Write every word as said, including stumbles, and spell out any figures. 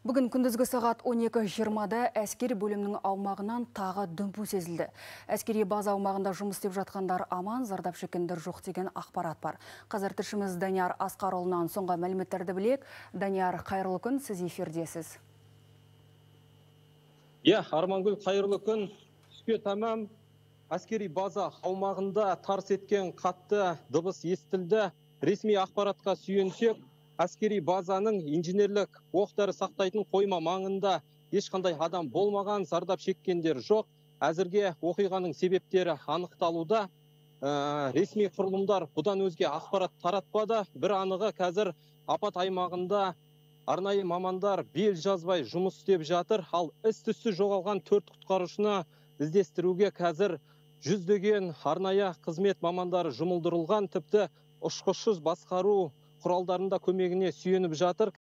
Бүгін күндізгі сағат он екі жиырмада әскери бөлімнің аумағынан тағы дүмпу сезілді. Әскери база аумағында жұмыс істеп жатқандар аман, зардап шеккендер жоқ деген ақпарат бар. Қазір тілшіміз Данияр Асқарұлынан соңғы мәліметтерді білек. Данияр, қайырлы күн, сіз эфирдесіз. Иә, Армангүл, қайырлы күн. Түске тамам әскери база аумағында тарс еткен қатты дыбыс естілді. Ресми ақпаратқа сүйенсек, әскери базаның инженерлік оқтары сақтайтын қойма маңында ешқандай адам болмаған, зардап шеккендер жоқ. Әзірге оқиғаның себептері анықталуда. Ә, ресми құрылымдар бұдан өзге ақпарат таратпады. Бір анығы, қазір апат аймағында арнайы мамандар бел жазбай жұмыс істеп жатыр. Ал із-түзсіз жоғалған төрт құтқарушыны іздестіруге қазір жүздеген арнайы қызмет мамандары жұмылдырылған, тіпті ұшқышсыз басқару құралдарында көмегіне сүйеніп жатыр.